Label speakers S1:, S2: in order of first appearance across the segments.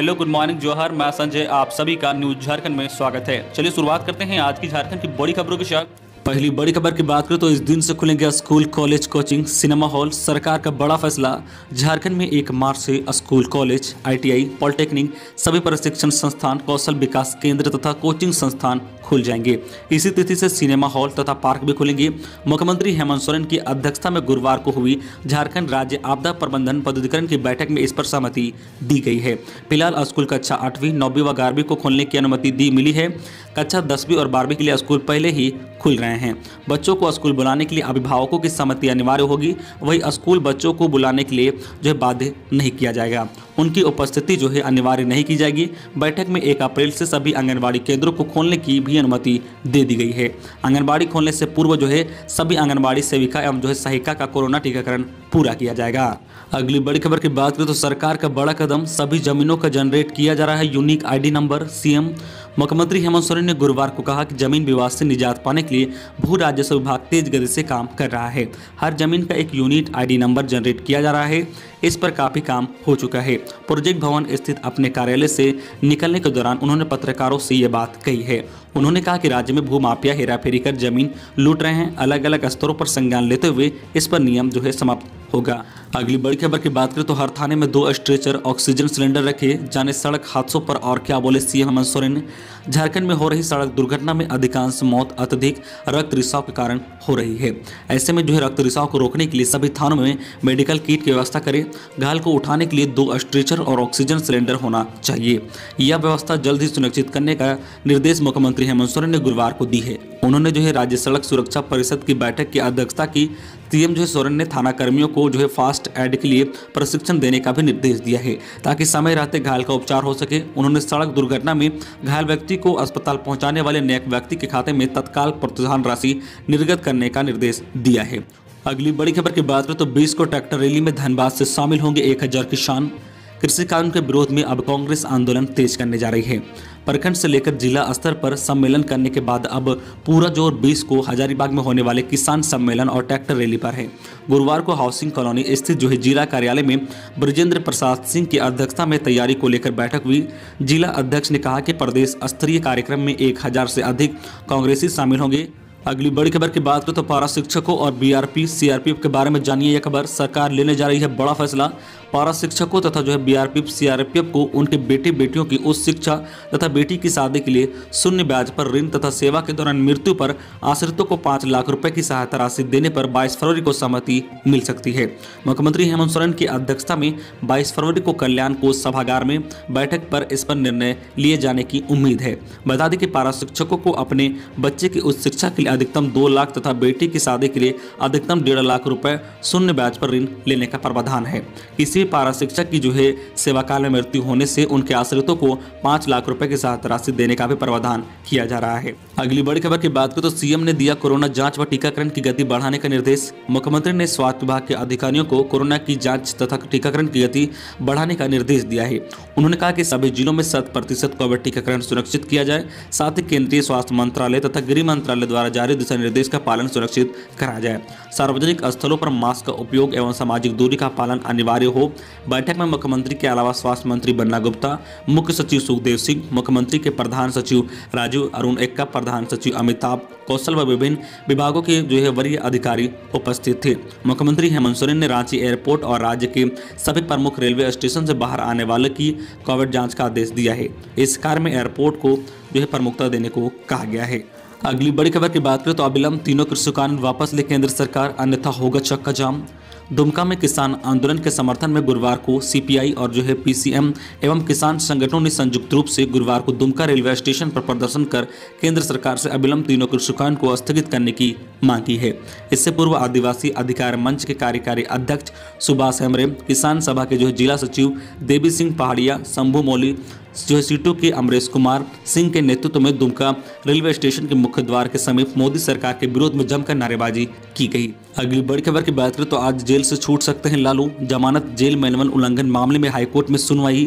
S1: Hello, good morning, जोहर। मैं संजय, आप सभी का न्यूज झारखंड में स्वागत है। चलिए शुरुआत करते हैं आज की झारखंड की बड़ी खबरों के साथ। पहली बड़ी खबर की बात करें तो इस दिन से खुलेंगे school, college, coaching, cinema hall. सरकार का बड़ा फैसला। झारखंड में 1 मार्च से स्कूल, कॉलेज, ITI, पॉलिटेक्निक, सभी प्रशिक्षण संस्थान, कौशल विकास केंद्र तथा कोचिंग संस्थान खुल जाएंगे। इसी तिथि से सिनेमा हॉल तथा पार्क भी खुलेंगे। मुख्यमंत्री हेमंत सोरेन की अध्यक्षता में गुरुवार को हुई झारखंड राज्य आपदा प्रबंधन पदाधिकारी की बैठक में इस पर सहमति दी गई है। फिलहाल स्कूल कक्षा 8वीं, 9वीं व 11वीं को खोलने की अनुमति मिली है। कक्षा 10वीं और 12वीं के लिए स्कूल पहले ही खुल रहे हैं। बच्चों को स्कूल बुलाने के लिए अभिभावकों की सहमति अनिवार्य होगी। वही स्कूल बच्चों को बुलाने के लिए बाध्य नहीं किया जाएगा। उनकी उपस्थिति अनिवार्य नहीं की जाएगी। बैठक में 1 अप्रैल से सभी आंगनबाड़ी केंद्रों को खोलने की भी अनुमति दे दी गई है। आंगनबाड़ी खोलने से पूर्व सभी आंगनबाड़ी सेविका एवं सहायिका का कोरोना टीकाकरण पूरा किया जाएगा। अगली बड़ी खबर की बात करें तो सरकार का बड़ा कदम। सभी जमीनों का जनरेट किया जा रहा है यूनिक ID नंबर। CM मुख्यमंत्री हेमंत सोरेन ने गुरुवार को कहा कि जमीन विवाद से निजात पाने के लिए भू राजस्व विभाग तेज गति से काम कर रहा है। हर जमीन का एक यूनिक ID नंबर जनरेट किया जा रहा है। इस पर काफी काम हो चुका है। प्रोजेक्ट भवन स्थित अपने कार्यालय से निकलने के दौरान उन्होंने पत्रकारों से ये बात कही है। उन्होंने कहा कि राज्य में भू माफिया हेराफेरी कर जमीन लूट रहे हैं। अलग अलग स्तरों पर संज्ञान लेते हुए इस पर नियम समाप्त होगा। अगली बड़ी खबर की बात करें तो हर थाने में 2 स्ट्रेचर, ऑक्सीजन सिलेंडर रखे जाने। सड़क हादसों पर और क्या बोले CM हेमंत सोरेन। झारखंड में हो रही सड़क दुर्घटना में अधिकांश मौत अत्यधिक रक्त रिसाव के कारण हो रही है। ऐसे में रक्त रिसाव को रोकने के लिए सभी थानों में मेडिकल किट की व्यवस्था करें। घायल को उठाने के लिए 2 स्ट्रेचर और ऑक्सीजन सिलेंडर होना चाहिए। यह व्यवस्था जल्द ही सुनिश्चित करने का निर्देश मुख्यमंत्री हेमंत सोरेन ने गुरुवार को दी है। उन्होंने राज्य सड़क सुरक्षा परिषद की बैठक की अध्यक्षता की। CM सोरेन ने थाना कर्मियों को फास्ट एड के लिए प्रशिक्षण देने का भी निर्देश दिया है ताकि समय रहते घायल का उपचार हो सके। उन्होंने सड़क दुर्घटना में घायल व्यक्ति को अस्पताल पहुंचाने वाले नेक व्यक्ति के खाते में तत्काल प्रोत्साहन राशि निर्गत करने का निर्देश दिया है। अगली बड़ी खबर की बात करें तो 20 को ट्रैक्टर रैली में धनबाद से शामिल होंगे 1000 किसान। कृषि कानून के विरोध में अब कांग्रेस आंदोलन तेज करने जा रही है। प्रखंड से लेकर जिला स्तर पर सम्मेलन करने के बाद अब पूरा जोर 20 को हजारीबाग में होने वाले किसान सम्मेलन और ट्रैक्टर रैली पर है। गुरुवार को हाउसिंग कॉलोनी स्थित जिला कार्यालय में ब्रजेंद्र प्रसाद सिंह की अध्यक्षता में तैयारी को लेकर बैठक हुई। जिला अध्यक्ष ने कहा कि प्रदेश स्तरीय कार्यक्रम में 1000 से अधिक कांग्रेसी शामिल होंगे। अगली बड़ी खबर की बात करें तो पारा शिक्षकों और BRP CRPF के बारे में जानिए। यह खबर, सरकार लेने जा रही है बड़ा फैसला। पारा शिक्षकों तथा BRP CRPF को उनके बेटे बेटियों की उच्च शिक्षा तथा बेटी की शादी के लिए शून्य ब्याज पर ऋण तथा सेवा के दौरान मृत्यु पर आश्रितों को 5 लाख रुपए की सहायता राशि देने पर 22 फरवरी को सहमति मिल सकती है। मुख्यमंत्री हेमंत सोरेन की अध्यक्षता में 22 फरवरी को कल्याण कोष सभागार में बैठक पर इस पर निर्णय लिए जाने की उम्मीद है। बता दें कि पारा शिक्षकों को अपने बच्चे की उच्च शिक्षा के लिए अधिकतम 2 लाख तथा बेटी की शादी के लिए अधिकतम 1.5 लाख रुपए शून्य ब्याज पर ऋण लेने का प्रावधान है। किसी पारा शिक्षक की सेवा काल में मृत्यु होने से उनके आश्रितों को 5 लाख रुपए की सहायता राशि देने का भी प्रावधान किया जा रहा है। अगली बड़ी खबर की बात करें तो CM ने दिया कोरोना जांच व टीकाकरण की गति बढ़ाने का निर्देश। मुख्यमंत्री ने स्वास्थ्य विभाग के अधिकारियों को कोरोना की जांच तथा टीकाकरण की गति बढ़ाने का निर्देश दिया है। उन्होंने कहा कि सभी जिलों में 100% कोविड टीकाकरण सुनिश्चित किया जाए। साथ ही केंद्रीय स्वास्थ्य मंत्रालय तथा गृह मंत्रालय द्वारा जारी दिशा निर्देश का पालन सुनिश्चित करा जाए। सार्वजनिक स्थलों पर मास्क का उपयोग एवं सामाजिक दूरी का पालन अनिवार्य हो। बैठक में मुख्यमंत्री के अलावा स्वास्थ्य मंत्री बन्ना गुप्ता, मुख्य सचिव सुखदेव सिंह, मुख्यमंत्री के प्रधान सचिव राजीव अरुण एक्का, प्रधान सचिव अमिताभ कौशल व विभिन्न विभागों के वरीय अधिकारी उपस्थित थे। मुख्यमंत्री हेमंत सोरेन ने रांची एयरपोर्ट और राज्य के सभी प्रमुख रेलवे स्टेशन से बाहर आने वाले की कोविड जांच का आदेश दिया है। इस कार्य में एयरपोर्ट को प्रमुखता देने को कहा गया है। अगली बड़ी खबर की बात करें तो अविलंब 3 कृषि कानून वापस ले केंद्र सरकार, अन्यथा होगा चक्का जाम। दुमका में किसान आंदोलन के समर्थन में गुरुवार को CPI और PCM एवं किसान संगठनों ने संयुक्त रूप से गुरुवार को दुमका रेलवे स्टेशन पर प्रदर्शन कर केंद्र सरकार से अविलंब 3 कृषि कानून को स्थगित करने की मांग की है। इससे पूर्व आदिवासी अधिकार मंच के कार्यकारी अध्यक्ष सुभाष हेमरे, किसान सभा के जिला सचिव देवी सिंह पहाड़िया, शंभू मौली, सीटू के अमरेश कुमार सिंह के नेतृत्व में दुमका रेलवे स्टेशन के मुख्य द्वार के समीप मोदी सरकार के विरोध में जमकर नारेबाजी की गई। अगली बड़ी खबर की बात करें तो आज जेल से छूट सकते हैं लालू। जमानत जेल मैनुअल उल्लंघन मामले में हाईकोर्ट में सुनवाई।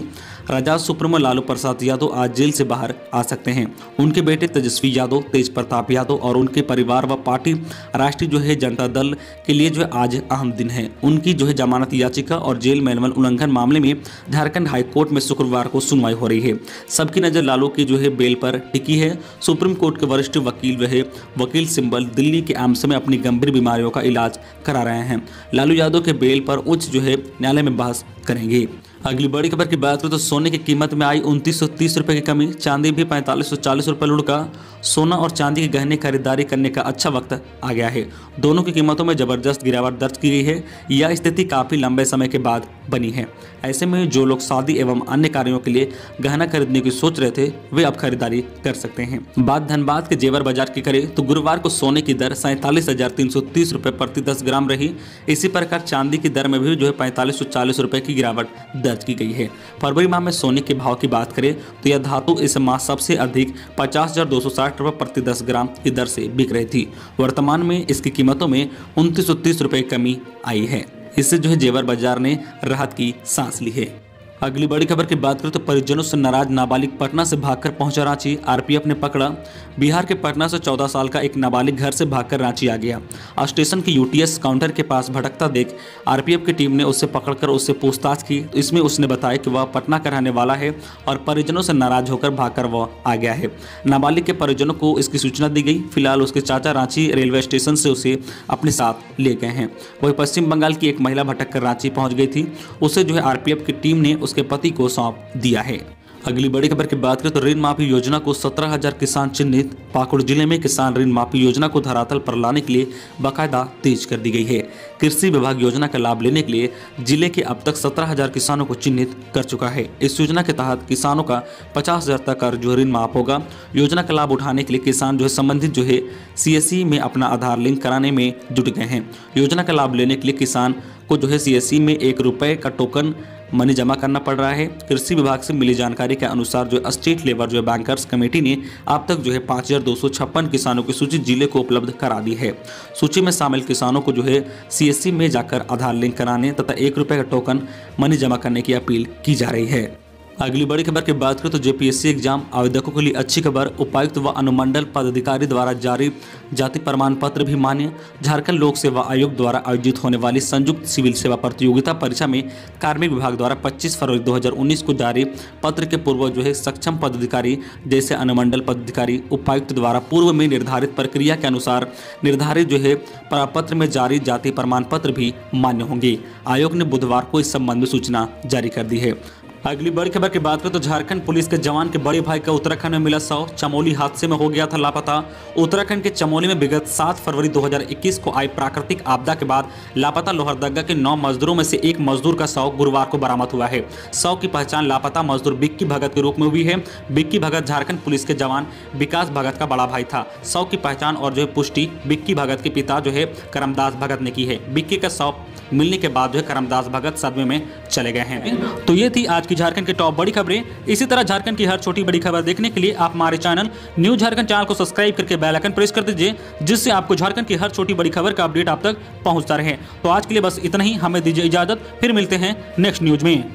S1: राजद सुप्रीमो लालू प्रसाद यादव आज जेल से बाहर आ सकते हैं। उनके बेटे तेजस्वी यादव, तेज प्रताप यादव और उनके परिवार व पार्टी राष्ट्रीय जनता दल के लिए आज अहम दिन है। उनकी जमानत याचिका और जेल मैनुअल उल्लंघन मामले में झारखंड हाईकोर्ट में शुक्रवार को सुनवाई हो रही है। सबकी नजर लालू की बेल पर टिकी है। सुप्रीम कोर्ट के वरिष्ठ वकील सिंबल दिल्ली के एम्स में अपनी गंभीर बीमारियों का इलाज करा रहे हैं। लालू यादव के बेल पर उच्च न्यायालय में बहस करेंगे। अगली बड़ी खबर की बात करें तो सोने की कीमत में आई 2930 रुपये की कमी। चांदी भी 4540 रुपये लुढ़का। सोना और चांदी के गहने खरीदारी करने का अच्छा वक्त आ गया है। दोनों की कीमतों में जबरदस्त गिरावट दर्ज की गई है। यह स्थिति काफी लंबे समय के बाद बनी है। ऐसे में जो लोग शादी एवं अन्य कार्यों के लिए गहना खरीदने की सोच रहे थे वे अब खरीदारी कर सकते हैं। बात धनबाद के जेवर बाजार की करें तो गुरुवार को सोने की दर 47,330 रुपये प्रति 10 ग्राम रही। इसी प्रकार चांदी की दर में भी 4540 रुपये की गिरावट दर्ज की गई है। फरवरी माह में सोने के भाव की बात करें तो यह धातु इस माह सबसे अधिक 50,260 रुपये प्रति 10 ग्राम की दर से बिक रही थी। वर्तमान में इसकी कीमतों में 2930 रुपये कमी आई है। इससे जेवर बाजार ने राहत की सांस ली है। अगली बड़ी खबर की बात करें तो परिजनों से नाराज नाबालिग पटना से भागकर पहुंचा रांची। आरपीएफ ने पकड़ा। बिहार के पटना से 14 साल का एक नाबालिग घर से भागकर रांची आ गया। स्टेशन के यूटीएस काउंटर के पास भटकता देख आरपीएफ की टीम ने उसे पकड़कर उससे पूछताछ की। तो इसमें उसने बताया कि वह पटना का रहने वाला है और परिजनों से नाराज होकर भागकर वह आ गया है। नाबालिग के परिजनों को इसकी सूचना दी गई। फिलहाल उसके चाचा रांची रेलवे स्टेशन से उसे अपने साथ ले गए हैं। वहीं पश्चिम बंगाल की एक महिला भटक कर रांची पहुंच गई थी। उसे आरपीएफ की टीम ने उसके पति को सौंप दिया है। अगली बड़ी खबर की बात करें तो ऋण माफी योजना को 17,000 किसान चिन्हित। पाकुड़ जिले में किसान ऋण माफी योजना को धरातल पर लाने के लिए बाकायदा तेज कर दी गई है। कृषि विभाग योजना का लाभ लेने के लिए जिले के अब तक 17,000 किसानों को चिन्हित कर चुका है। इस योजना के तहत किसानों का 50,000 तक का ऋण माफ होगा। योजना का लाभ उठाने के लिए किसान संबंधित सीएससी में अपना आधार लिंक कराने में जुट गए हैं। योजना का लाभ लेने के लिए किसान को सीएससी में ₹1 का टोकन मनी जमा करना पड़ रहा है। कृषि विभाग से मिली जानकारी के अनुसार स्टेट लेवल बैंकर्स कमेटी ने अब तक 5,256 किसानों की सूची जिले को उपलब्ध करा दी है। सूची में शामिल किसानों को सीएससी में जाकर आधार लिंक कराने तथा ₹1 का टोकन मनी जमा करने की अपील की जा रही है। अगली बड़ी खबर की बात करें तो जेपीएससी एग्जाम आवेदकों के लिए अच्छी खबर। उपायुक्त व अनुमंडल पदाधिकारी द्वारा जारी जाति प्रमाण पत्र भी मान्य। झारखंड लोक सेवा आयोग द्वारा आयोजित होने वाली संयुक्त सिविल सेवा प्रतियोगिता परीक्षा में कार्मिक विभाग द्वारा 25 फरवरी 2019 को जारी पत्र के पूर्व सक्षम पदाधिकारी जैसे अनुमंडल पदाधिकारी उपायुक्त द्वारा पूर्व में निर्धारित प्रक्रिया के अनुसार निर्धारित पत्र में जारी जाति प्रमाण पत्र भी मान्य होंगे। आयोग ने बुधवार को इस संबंध में सूचना जारी कर दी है। अगली बड़ी खबर की बात करें तो झारखंड पुलिस के जवान के बड़े भाई का उत्तराखंड में मिला शव। चमोली हादसे में हो गया था लापता। उत्तराखंड के चमोली में विगत 7 फरवरी 2021 को आई प्राकृतिक आपदा के बाद लापता लोहरदगा के 9 मजदूरों में से एक मजदूर का शव गुरुवार को बरामद हुआ है। शव की पहचान लापता मजदूर बिक्की भगत के रूप में हुई है। बिक्की भगत झारखंड पुलिस के जवान विकास भगत का बड़ा भाई था। शव की पहचान और पुष्टि बिक्की भगत के पिता करमदास भगत ने की है। बिक्की का शव मिलने के बाद करमदास भगत सदमे में चले गए हैं। तो ये थी आज की झारखंड की टॉप बड़ी खबरें। इसी तरह झारखंड की हर छोटी बड़ी खबर देखने के लिए आप हमारे चैनल न्यूज झारखंड चैनल को सब्सक्राइब करके बेल आइकन प्रेस कर दीजिए, जिससे आपको झारखंड की हर छोटी बड़ी खबर का अपडेट आप तक पहुंचता रहे। तो आज के लिए बस इतना ही। हमें दीजिए इजाजत, फिर मिलते हैं नेक्स्ट न्यूज में।